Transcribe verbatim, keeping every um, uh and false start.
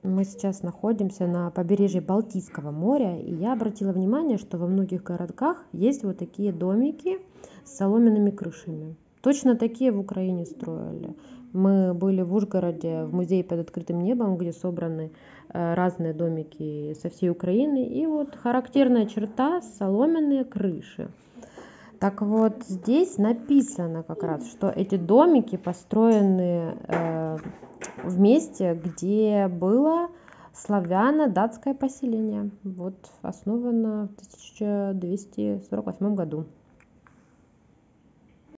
Мы сейчас находимся на побережье Балтийского моря, и я обратила внимание, что во многих городках есть вот такие домики с соломенными крышами. Точно такие в Украине строили. Мы были в Ужгороде, в музее под открытым небом, где собраны э, разные домики со всей Украины. И вот характерная черта — соломенные крыши. Так вот, здесь написано как раз, что эти домики построены э, в месте, где было славяно-датское поселение. Вот, основано в тысяча двести сорок восьмом году.